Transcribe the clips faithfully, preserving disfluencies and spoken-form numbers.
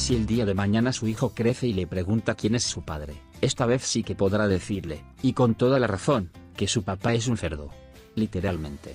Si el día de mañana su hijo crece y le pregunta quién es su padre, esta vez sí que podrá decirle, y con toda la razón, que su papá es un cerdo. Literalmente.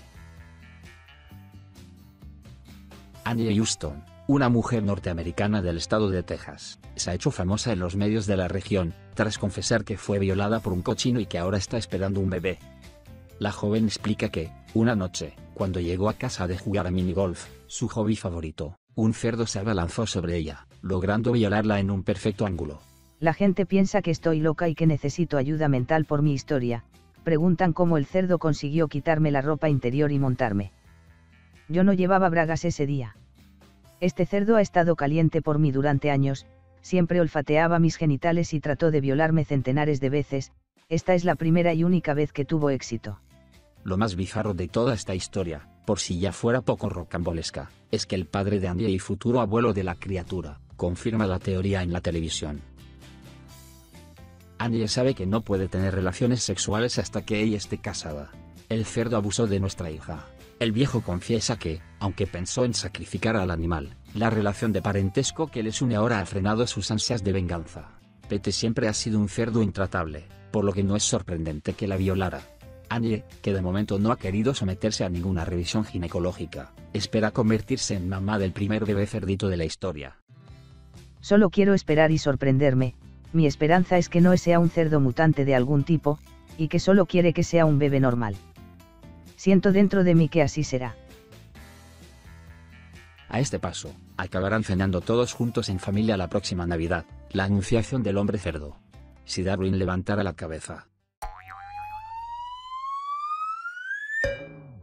Annie Houston, una mujer norteamericana del estado de Texas, se ha hecho famosa en los medios de la región, tras confesar que fue violada por un cochino y que ahora está esperando un bebé. La joven explica que, una noche, cuando llegó a casa de jugar a minigolf, su hobby favorito, un cerdo se abalanzó sobre ella, logrando violarla en un perfecto ángulo. La gente piensa que estoy loca y que necesito ayuda mental por mi historia. Preguntan cómo el cerdo consiguió quitarme la ropa interior y montarme. Yo no llevaba bragas ese día. Este cerdo ha estado caliente por mí durante años, siempre olfateaba mis genitales y trató de violarme centenares de veces. Esta es la primera y única vez que tuvo éxito. Lo más bizarro de toda esta historia, por si ya fuera poco rocambolesca, es que el padre de Annie y futuro abuelo de la criatura, confirma la teoría en la televisión. Annie sabe que no puede tener relaciones sexuales hasta que ella esté casada. El cerdo abusó de nuestra hija. El viejo confiesa que, aunque pensó en sacrificar al animal, la relación de parentesco que les une ahora ha frenado sus ansias de venganza. Pete siempre ha sido un cerdo intratable, por lo que no es sorprendente que la violara. Annie, que de momento no ha querido someterse a ninguna revisión ginecológica, espera convertirse en mamá del primer bebé cerdito de la historia. Solo quiero esperar y sorprenderme. Mi esperanza es que no sea un cerdo mutante de algún tipo, y que solo quiere que sea un bebé normal. Siento dentro de mí que así será. A este paso, acabarán cenando todos juntos en familia la próxima Navidad, la anunciación del hombre cerdo. Si Darwin levantara la cabeza.